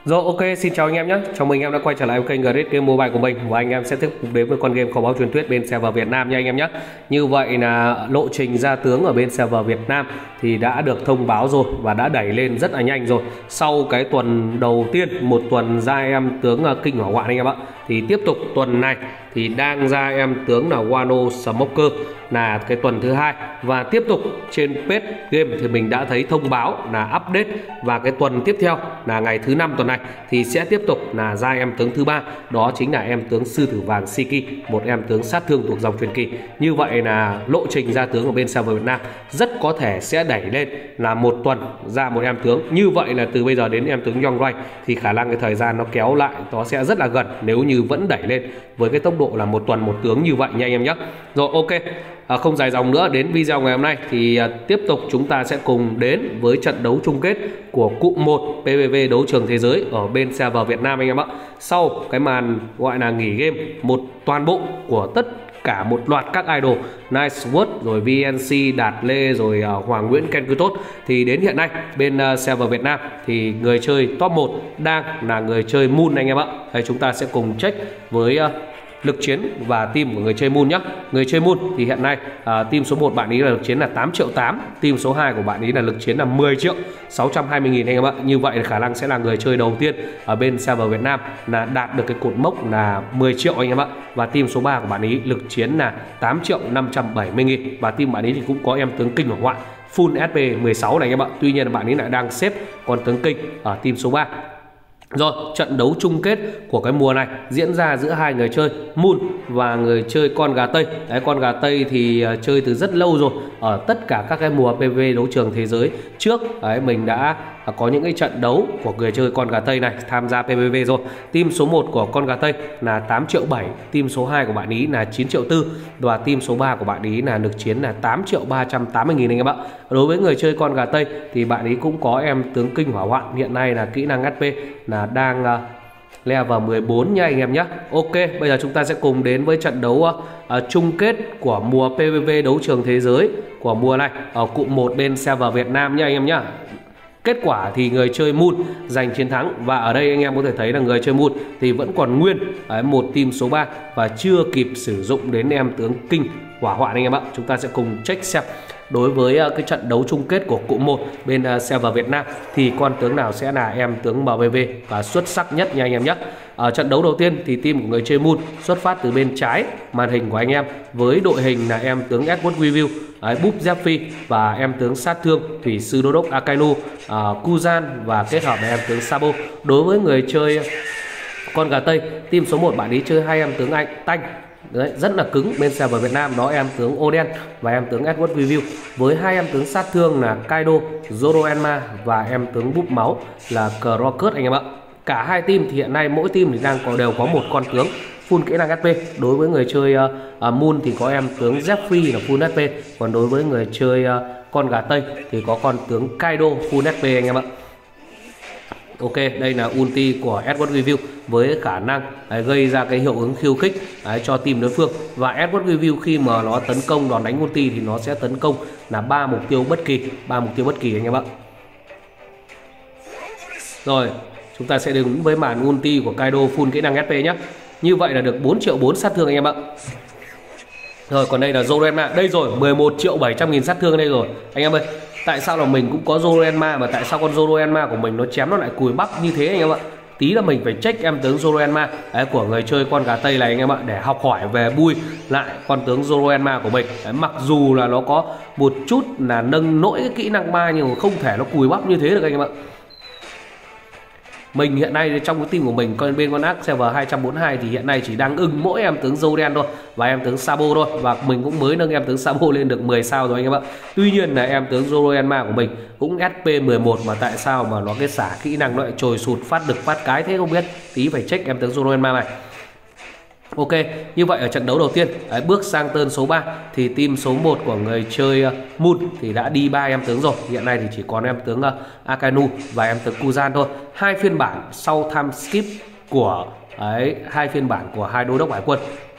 Rồi, ok, xin chào anh em nhé. Chào mừng anh em đã quay trở lại kênh Great Game Mobile của mình. Và anh em sẽ tiếp tục đến với con game kho báu truyền thuyết bên server Việt Nam nha anh em nhé. Như vậy là lộ trình ra tướng ở bên server Việt Nam thì đã được thông báo rồi và đã đẩy lên rất là nhanh rồi. Sau cái tuần đầu tiên, một tuần ra em tướng kinh hỏa hoạn anh em ạ. Thì tiếp tục tuần này thì đang ra em tướng là Wano Smoker là cái tuần thứ hai, và tiếp tục trên page game thì mình đã thấy thông báo là update, và cái tuần tiếp theo là ngày thứ 5 tuần này thì sẽ tiếp tục là ra em tướng thứ ba, đó chính là em tướng sư tử vàng Shiki, một em tướng sát thương thuộc dòng truyền kỳ. Như vậy là lộ trình ra tướng ở bên server Việt Nam rất có thể sẽ đẩy lên là một tuần ra một em tướng. Như vậy là từ bây giờ đến em tướng Yongrai thì khả năng cái thời gian nó kéo lại nó sẽ rất là gần nếu như vẫn đẩy lên với cái tốc độ là một tuần một tướng như vậy nha anh em nhé. Rồi, ok, không dài dòng nữa, đến video ngày hôm nay thì tiếp tục chúng ta sẽ cùng đến với trận đấu chung kết của cụm 1 PVV đấu trường thế giới ở bên server Việt Nam anh em ạ. Sau cái màn gọi là nghỉ game một toàn bộ của tất cả một loạt các idol Nice Sword rồi VNC Đạt Lê rồi Hoàng Nguyễn Ken Cư Tốt, thì đến hiện nay bên server Việt Nam thì người chơi top 1 đang là người chơi Moon anh em ạ. Đây, chúng ta sẽ cùng check với lực chiến và team của người chơi Moon nhé. Người chơi Moon thì hiện nay team số 1 bạn ý là lực chiến là 8 triệu 8, team số 2 của bạn ý là lực chiến là 10 triệu 620 nghìn anh em ạ. Như vậy khả năng sẽ là người chơi đầu tiên ở bên server Việt Nam là đạt được cái cột mốc là 10 triệu anh em ạ. Và team số 3 của bạn ý lực chiến là 8 triệu 570 nghìn, và team bạn ý thì cũng có em tướng kinh hỏa hoạn full SP 16 này anh em ạ. Tuy nhiên bạn ấy lại đang xếp con tướng kinh ở team số 3. Rồi, trận đấu chung kết của cái mùa này diễn ra giữa hai người chơi Moon và người chơi con gà Tây. Đấy, con gà Tây thì chơi từ rất lâu rồi ở tất cả các cái mùa PVV đấu trường thế giới trước. Đấy, mình đã có những cái trận đấu của người chơi con gà Tây này tham gia PVV rồi. Team số 1 của con gà Tây là 8 triệu 7, team số 2 của bạn ý là 9 triệu 4, và team số 3 của bạn ý là lực chiến là 8 triệu 380 nghìn anh em ạ. Đối với người chơi con gà Tây thì bạn ý cũng có em tướng kinh hỏa hoạn, hiện nay là kỹ năng HP là đang level 14 nha anh em nhé. Ok, bây giờ chúng ta sẽ cùng đến với trận đấu chung kết của mùa PVV đấu trường thế giới của mùa này ở cụm 1 bên server Việt Nam nha anh em nhé. Kết quả thì người chơi Moon giành chiến thắng, và ở đây anh em có thể thấy là người chơi Moon thì vẫn còn nguyên một team số 3 và chưa kịp sử dụng đến em tướng kinh hỏa hoạn anh em ạ. Chúng ta sẽ cùng check xem đối với cái trận đấu chung kết của cụm 1 bên server Việt Nam thì con tướng nào sẽ là em tướng MVV và xuất sắc nhất nha anh em nhé. Ở trận đấu đầu tiên thì team của người chơi Moon xuất phát từ bên trái màn hình của anh em với đội hình là em tướng Edward Review, Búp Zephy và em tướng sát thương Thủy sư Đô đốc Akainu, Kuzan và kết hợp với em tướng Sabo. Đối với người chơi con gà Tây, team số 1 bạn ấy chơi hai em tướng Tanh. Đấy, rất là cứng bên server Việt Nam, đó em tướng Oden và em tướng Edward Review, với hai em tướng sát thương là Kaido, Zoroenma và em tướng búp máu là Crocus anh em ạ. Cả hai team thì hiện nay mỗi team thì đều có một con tướng full kỹ năng HP. Đối với người chơi Moon thì có em tướng Zephyr là full HP, còn đối với người chơi con gà Tây thì có con tướng Kaido full HP anh em ạ. Ok, đây là ulti của Edward Review với khả năng gây ra cái hiệu ứng khiêu khích cho team đối phương. Và Edward Review khi mà nó tấn công đòn đánh ulti thì nó sẽ tấn công là 3 mục tiêu bất kỳ anh em ạ. Rồi, chúng ta sẽ đến với màn ulti của Kaido full kỹ năng HP nhé. Như vậy là được 4 triệu 4 sát thương anh em ạ. Rồi, còn đây là Zoroenma. Đây rồi, 11 triệu 700 nghìn sát thương đây rồi anh em ơi. Tại sao là mình cũng có Zoroenma mà tại sao con Zoroenma của mình nó chém nó lại cùi bắp như thế anh em ạ? Tí là mình phải check em tướng Zoroenma của người chơi con gà Tây này anh em ạ, để học hỏi về bui lại con tướng Zoroenma của mình. Đấy, mặc dù là nó có một chút là nâng nỗi cái kỹ năng ma nhưng mà không thể nó cùi bắp như thế được anh em ạ. Mình hiện nay trong cái team của mình bên con ác server 242 thì hiện nay chỉ đang ưng mỗi em tướng Zoden thôi và em tướng Sabo thôi, và mình cũng mới nâng em tướng Sabo lên được 10 sao rồi anh em ạ. Tuy nhiên là em tướng Zoroenma của mình cũng SP 11 mà tại sao mà nó cái xả kỹ năng nó lại trồi sụt phát đực phát cái thế không biết. Tí phải check em tướng Zoroenma này. Ok, như vậy ở trận đấu đầu tiên bước sang turn số 3 thì team số 1 của người chơi Moon thì đã đi 3 em tướng rồi. Hiện nay thì chỉ còn em tướng Akainu và em tướng Kuzan thôi. Hai phiên bản sau time skip của hai phiên bản của hai đô đốc hải quân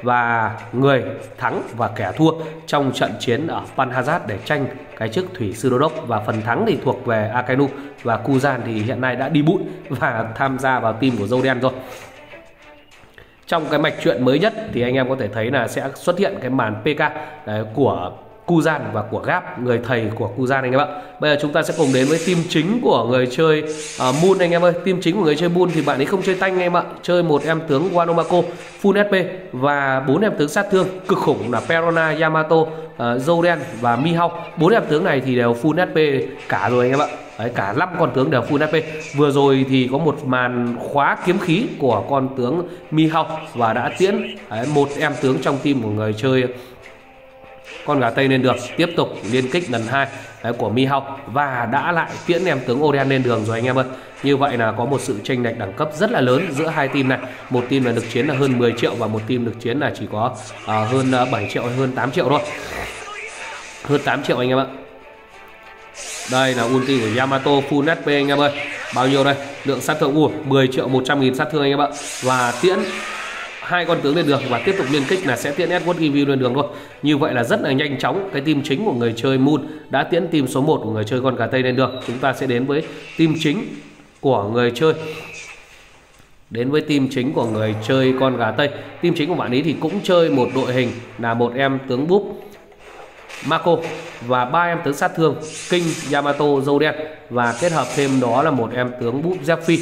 và người thắng và kẻ thua trong trận chiến ở Panhazad để tranh cái chức thủy sư đô đốc, và phần thắng thì thuộc về Akainu, và Kuzan thì hiện nay đã đi bụi và tham gia vào team của Zoden rồi. Trong cái mạch truyện mới nhất thì anh em có thể thấy là sẽ xuất hiện cái màn PK của Kuzan và của Gap, người thầy của Kuzan anh em ạ. Bây giờ chúng ta sẽ cùng đến với team chính của người chơi Moon anh em ơi. Team chính của người chơi Moon thì bạn ấy không chơi tanh anh em ạ. Chơi một em tướng Wanomako full SP và 4 em tướng sát thương cực khủng là Perona, Yamato, Zoden và Mihawk. 4 em tướng này thì đều full SP cả rồi anh em ạ. Đấy, cả 5 con tướng đều full SP. Vừa rồi thì có một màn khóa kiếm khí của con tướng Mihawk và đã tiễn một em tướng trong team của người chơi con gà Tây lên đường. Tiếp tục liên kích lần 2 của Mihawk và đã lại tiễn em tướng Oden lên đường rồi anh em ơi. Như vậy là có một sự chênh lệch đẳng cấp rất là lớn giữa hai team này. Một team là lực chiến là hơn 10 triệu và một team lực chiến là chỉ có hơn 7 triệu hay hơn 8 triệu thôi. Hơn 8 triệu anh em ạ. Đây là ulti của Yamato full SP anh em ơi. Bao nhiêu đây? Lượng sát thương 10 triệu 100 nghìn sát thương anh em ạ. Và tiễn hai con tướng lên đường và tiếp tục liên kích là sẽ tiễn Edward Review lên đường thôi. Như vậy là rất là nhanh chóng. Cái team chính của người chơi Moon đã tiễn team số 1 của người chơi con gà Tây lên đường. Chúng ta sẽ đến với team chính của người chơi. Đến với team chính của người chơi con gà Tây. Team chính của bạn ấy thì cũng chơi một đội hình là một em tướng búp Mako và 3 em tướng sát thương King, Yamato, Zoden và kết hợp thêm đó là một em tướng búp Zephy.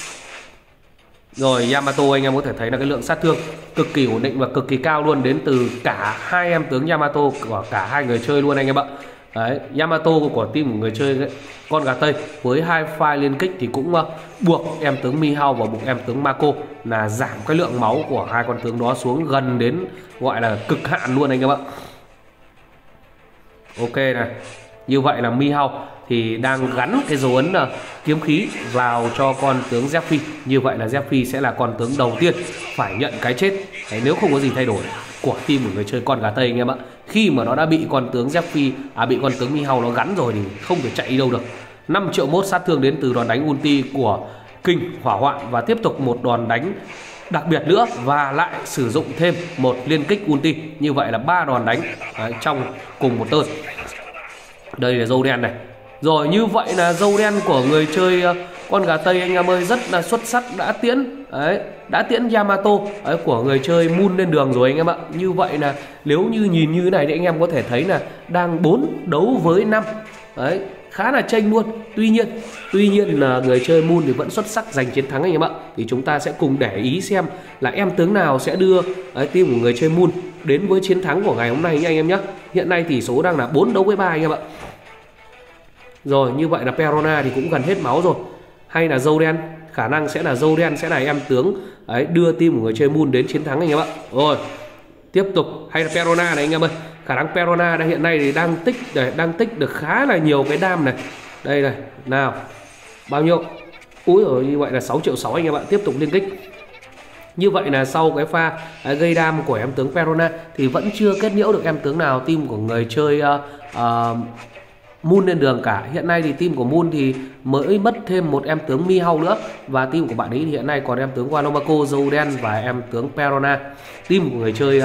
Rồi Yamato anh em có thể thấy là cái lượng sát thương cực kỳ ổn định và cực kỳ cao luôn, đến từ cả hai em tướng Yamato của cả hai người chơi luôn anh em ạ. Đấy, Yamato của team của người chơi con gà Tây với hai pha liên kích thì cũng buộc em tướng Mihawk và buộc em tướng Mako là giảm cái lượng máu của hai con tướng đó xuống gần đến gọi là cực hạn luôn anh em ạ. Ok này, như vậy là Mihawk thì đang gắn cái dấu ấn kiếm khí vào cho con tướng Zephy. Như vậy là Zephy sẽ là con tướng đầu tiên phải nhận cái chết. Đấy, nếu không có gì thay đổi của team của người chơi con gà Tây anh em ạ. Khi mà nó đã bị con tướng Zephy, bị con tướng Mihawk nó gắn rồi thì không thể chạy đi đâu được. 5 triệu mốt sát thương đến từ đòn đánh ulti của King hỏa hoạn và tiếp tục một đòn đánh đặc biệt nữa và lại sử dụng thêm một liên kích ulti. Như vậy là 3 đòn đánh trong cùng một tơn. Đây là Zoden này. Rồi như vậy là Zoden của người chơi con gà Tây anh em ơi rất là xuất sắc, đã tiễn đã tiễn Yamato của người chơi Moon lên đường rồi anh em ạ. Như vậy là nếu như nhìn như thế này thì anh em có thể thấy là đang 4 đấu với 5. Đấy, khá là chênh luôn. Tuy nhiên là người chơi Moon thì vẫn xuất sắc giành chiến thắng anh em ạ. Thì chúng ta sẽ cùng để ý xem là em tướng nào sẽ đưa team của người chơi Moon đến với chiến thắng của ngày hôm nay nha anh em nhé. Hiện nay tỷ số đang là 4 đấu với 3 anh em ạ. Rồi như vậy là Perona thì cũng gần hết máu rồi. Hay là Zoden, khả năng sẽ là Zoden sẽ là em tướng đưa team của người chơi Moon đến chiến thắng anh em ạ. Rồi tiếp tục, hay là Perona này anh em ơi. Khả năng Perona hiện nay thì đang tích được khá là nhiều cái đam này. Đây này, nào bao nhiêu? Úi rồi, như vậy là 6 triệu 6 anh em ạ. Tiếp tục liên kích. Như vậy là sau cái pha gây đam của em tướng Perona thì vẫn chưa kết nhiễu được em tướng nào team của người chơi Moon lên đường cả. Hiện nay thì team của Moon thì mới mất thêm một em tướng Mihawk nữa. Và team của bạn ấy thì hiện nay còn em tướng Wanomako, Zoden và em tướng Perona. Team của người chơi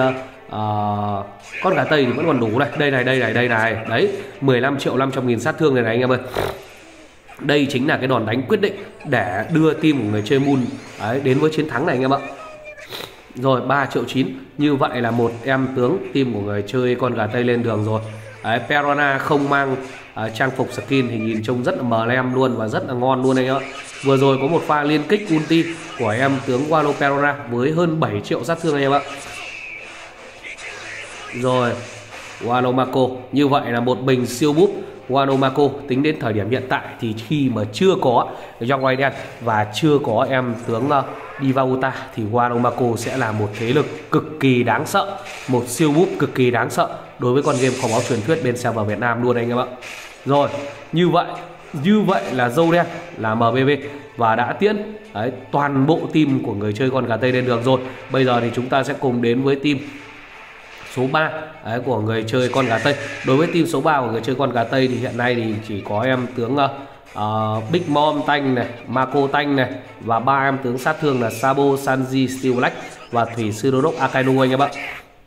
con gà Tây thì vẫn còn đủ này. Đây này. Đấy, 15 triệu 500 nghìn sát thương này anh em ơi. Đây chính là cái đòn đánh quyết định để đưa team của người chơi Moon đến với chiến thắng này anh em ạ. Rồi 3 triệu 9. Như vậy là một em tướng team của người chơi con gà Tây lên đường rồi. Perona không mang trang phục skin thì nhìn trông rất là mờ lem luôn và rất là ngon luôn anh ạ. Vừa rồi có một pha liên kích ulti của em tướng Wano Perona với hơn 7 triệu sát thương anh em ạ. Rồi Wanomako, như vậy là một bình siêu búp Wanomako tính đến thời điểm hiện tại thì khi mà chưa có Young Raiden và chưa có em tướng Divauta thì Wanomako sẽ là một thế lực cực kỳ đáng sợ, một siêu búp cực kỳ đáng sợ đối với con game kho báu truyền thuyết bên server Việt Nam luôn anh em ạ. Rồi như vậy là Zoden là MBB và đã tiễn toàn bộ team của người chơi con gà Tây lên đường rồi. Bây giờ thì chúng ta sẽ cùng đến với team số 3 của người chơi con gà Tây. Đối với team số 3 của người chơi con gà Tây thì hiện nay thì chỉ có em tướng Big Mom Tanh này, Mako Tanh này, và 3 em tướng sát thương là Sabo, Sanji, Steel Black và Thủy sư đô đốc Akainu anh em ạ.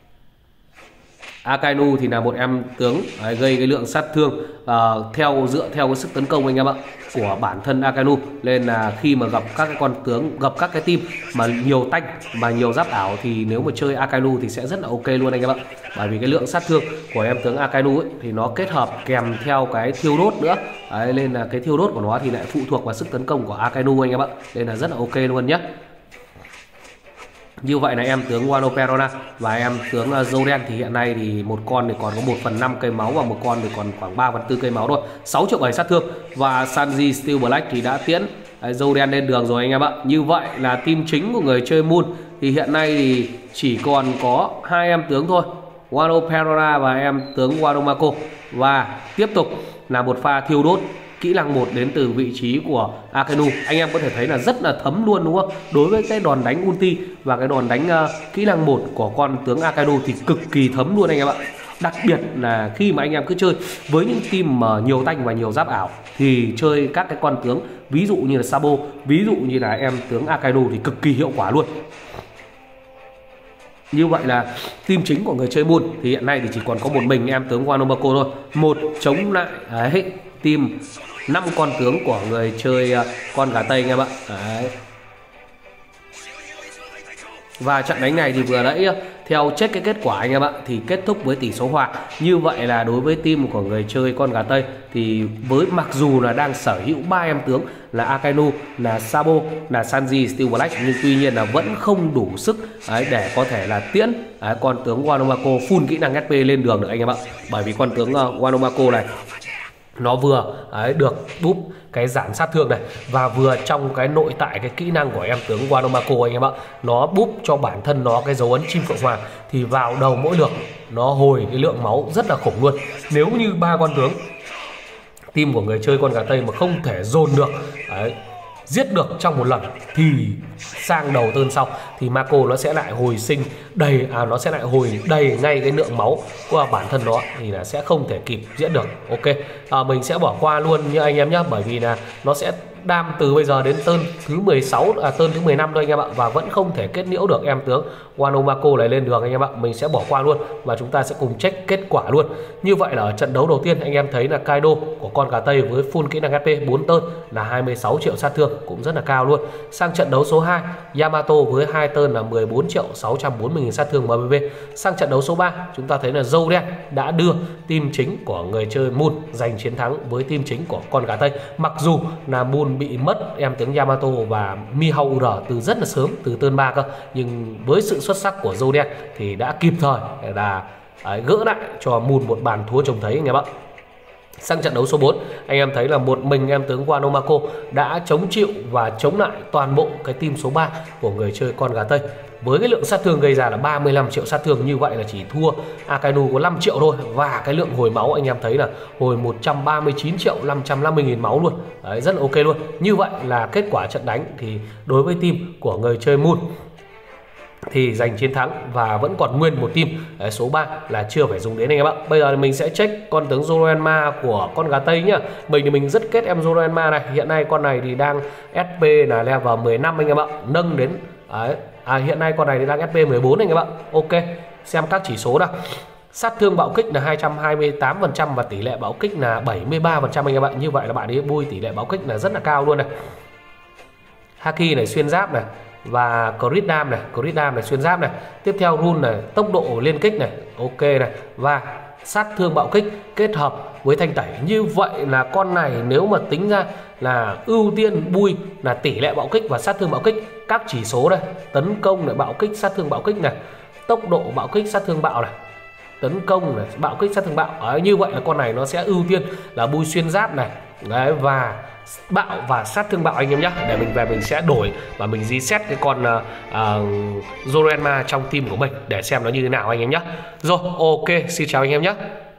Akainu thì là một em tướng gây cái lượng sát thương dựa theo cái sức tấn công anh em ạ của bản thân Akainu, nên là khi mà gặp các cái con tướng, gặp các cái team mà nhiều tanh mà nhiều giáp ảo thì nếu mà chơi Akainu thì sẽ rất là ok luôn anh em ạ. Bởi vì cái lượng sát thương của em tướng Akainu ấy, thì nó kết hợp kèm theo cái thiêu đốt nữa. Đấy, nên là cái thiêu đốt của nó thì lại phụ thuộc vào sức tấn công của Akainu anh em ạ, nên là rất là ok luôn nhé. Như vậy là em tướng Wano Perona và em tướng Zoden thì hiện nay thì một con thì còn có 1/5 cây máu và một con thì còn khoảng 3/4 cây máu thôi, 6 triệu 7 sát thương. Và Sanji Steel Black thì đã tiễn Zoden lên đường rồi anh em ạ. Như vậy là team chính của người chơi Moon thì hiện nay thì chỉ còn có 2 em tướng thôi, Wano Perona và em tướng Wano Mako. Và tiếp tục là một pha thiêu đốt kỹ năng 1 đến từ vị trí của Akainu. Anh em có thể thấy là rất là thấm luôn đúng không? Đối với cái đòn đánh ulti và cái đòn đánh kỹ năng 1 của con tướng Akainu thì cực kỳ thấm luôn anh em ạ. Đặc biệt là khi mà anh em cứ chơi với những team mà nhiều tanh và nhiều giáp ảo thì chơi các cái con tướng ví dụ như là Sabo, ví dụ như là em tướng Akainu thì cực kỳ hiệu quả luôn. Như vậy là team chính của người chơi Moon thì hiện nay thì chỉ còn có một mình em tướng Wano Mako thôi, một chống lại team 5 con tướng của người chơi con gà Tây anh em ạ. Đấy. Và trận đánh này thì vừa nãy theo check cái kết quả anh em ạ thì kết thúc với tỷ số hòa. Như vậy là đối với team của người chơi con gà Tây thì với mặc dù là đang sở hữu 3 em tướng là Akainu, là Sabo, là Sanji Steel Black, nhưng tuy nhiên là vẫn không đủ sức để có thể là tiễn con tướng Wano Mako full kỹ năng SP lên đường được anh em ạ. Bởi vì con tướng Wano Mako này nó vừa được búp cái giảm sát thương này và vừa trong cái nội tại cái kỹ năng của em tướng Wano Mako anh em ạ, nó búp cho bản thân nó cái dấu ấn chim phượng hoàng thì vào đầu mỗi lượt nó hồi cái lượng máu rất là khủng luôn. Nếu như 3 con tướng team của người chơi con gà Tây mà không thể dồn được giết được trong một lần thì sang đầu turn sau thì Mako nó sẽ lại hồi sinh đầy, nó sẽ lại hồi đầy ngay cái lượng máu của bản thân nó thì là sẽ không thể kịp diễn được. Ok, mình sẽ bỏ qua luôn như anh em nhé, bởi vì là nó sẽ đam từ bây giờ đến turn thứ 16 turn thứ 15 thôi anh em ạ, và vẫn không thể kết liễu được em tướng Wano Mako này lên đường anh em ạ. Mình sẽ bỏ qua luôn và chúng ta sẽ cùng check kết quả luôn. Như vậy là ở trận đấu đầu tiên anh em thấy là Kaido của con gà Tây với full kỹ năng HP 4 turn là 26 triệu sát thương, cũng rất là cao luôn. Sang trận đấu số 2 Yamato với 2 turn là 14 triệu 640 nghìn sát thương MBV. Sang trận đấu số 3 chúng ta thấy là Zoden đã đưa team chính của người chơi Moon giành chiến thắng với team chính của con gà Tây. Mặc dù là Moon bị mất em tướng Yamato và Mihao UR từ rất là sớm, từ turn 3 cơ, nhưng với sự xuất sắc của Zoden thì đã kịp thời là gỡ lại cho Moon một bàn thua trông thấy anh em ạ. Sang trận đấu số 4 anh em thấy là một mình em tướng Wano Mako đã chống chịu và chống lại toàn bộ cái team số 3 của người chơi con gà Tây với cái lượng sát thương gây ra là 35 triệu sát thương. Như vậy là chỉ thua Akainu có 5 triệu thôi, và cái lượng hồi máu anh em thấy là hồi 139 triệu 550 nghìn máu luôn. Đấy, rất là ok luôn. Như vậy là kết quả trận đánh thì đối với team của người chơi Moon thì giành chiến thắng và vẫn còn nguyên một team số 3 là chưa phải dùng đến anh em ạ. Bây giờ thì mình sẽ check con tướng Zoroenma của con gà Tây nhá. Mình thì mình rất kết em Zoroenma này. Hiện nay con này thì đang SP là level 15 anh em ạ, nâng đến hiện nay con này thì đang SP 14 anh em ạ. Ok, xem các chỉ số nào. Sát thương bạo kích là 228% và tỷ lệ bạo kích là 73% anh em ạ. Như vậy là bạn ấy bui tỷ lệ bạo kích là rất là cao luôn này. Haki này, xuyên giáp này, và Crit Dam này, xuyên giáp này. Tiếp theo rune này, tốc độ liên kích này, ok này, và sát thương bạo kích kết hợp với thanh tẩy. Như vậy là con này nếu mà tính ra là ưu tiên bui là tỷ lệ bạo kích và sát thương bạo kích, các chỉ số đây, tấn công này, bạo kích, sát thương bạo kích này, tốc độ bạo kích, sát thương bạo này, tấn công này, bạo kích, sát thương bạo. Như vậy là con này nó sẽ ưu tiên là bui xuyên giáp này. Đấy, và bạo và sát thương bạo anh em nhé. Để mình về mình sẽ đổi và mình reset cái con Zoroenma trong team của mình để xem nó như thế nào anh em nhé. Rồi, ok, xin chào anh em nhé.